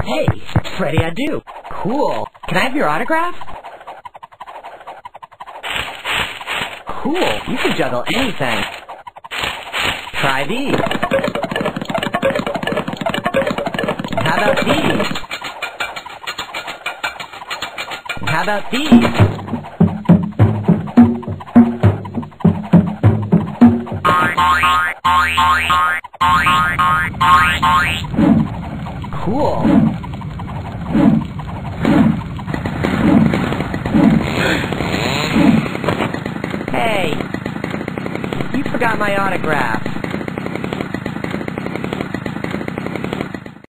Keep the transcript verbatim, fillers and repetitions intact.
Hey, Freddy, I do. Cool. Can I have your autograph? Cool. You can juggle anything. Try these. How about these? How about these? Cool. Hey, you forgot my autograph.